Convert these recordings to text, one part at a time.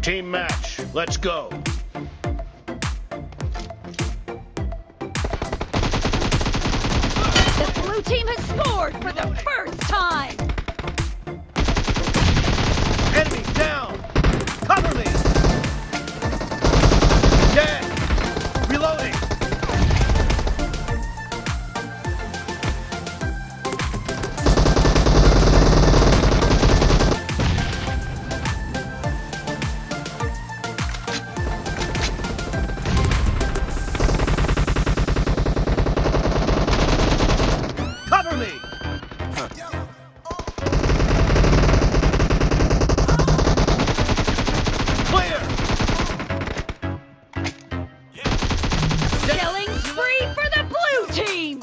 Team match. Let's go. The blue team has scored for the first time! Enemy down! Cover me! Dead! Reloading! Cover me! Clear! Killing spree for the blue team!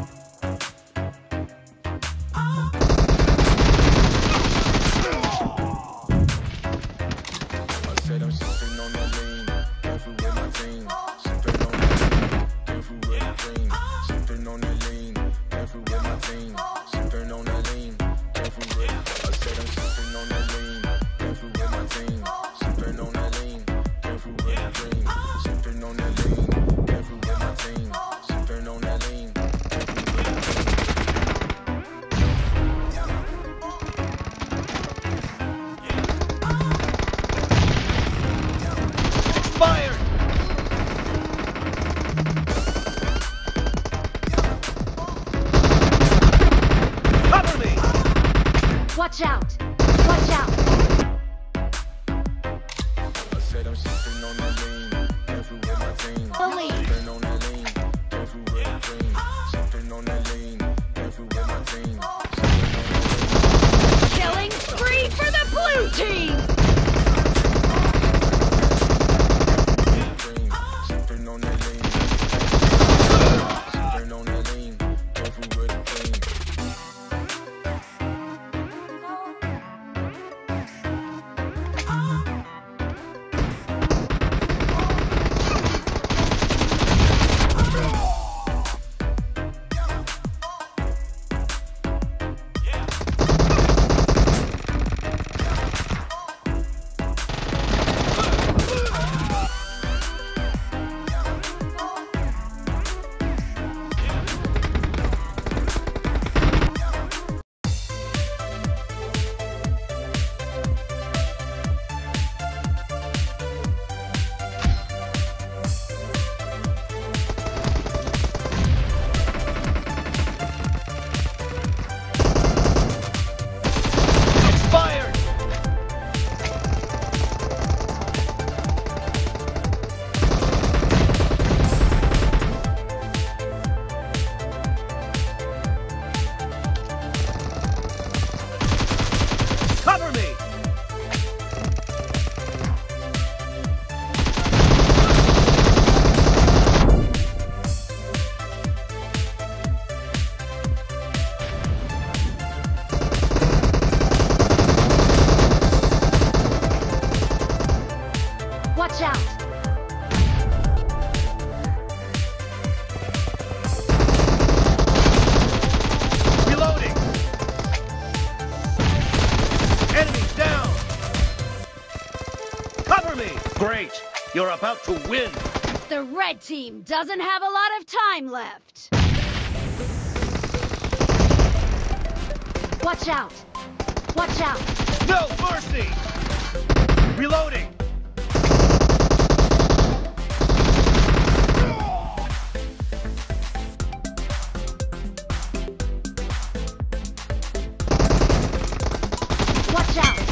I said I'm sipping on that lean, careful with my team. Sipping on that lean, careful with the dream. Sipping on that lean, careful with my team. Sipping on that lean, careful with. I said I'm sipping on that lean, careful with my team. Sipping on that lean, careful with the dream. Sipping on that lean, careful with my team. Sipping on that lean, careful with the dream. Expired! Cover me! Watch out! Watch out! I said I'm sipping on that lean, careful with my team. The lead. Sipping on that lean, careful with the dream. Sipping on that lean, careful with my team. Killing spree for the blue team! Sipping on that lean, sipping on that lean, careful with the dream. Expired! Cover me! Watch out! Reloading! Enemies down! Cover me! Great! You're about to win! The red team doesn't have a lot of time left. Watch out! Watch out! No mercy! Reloading! Watch out!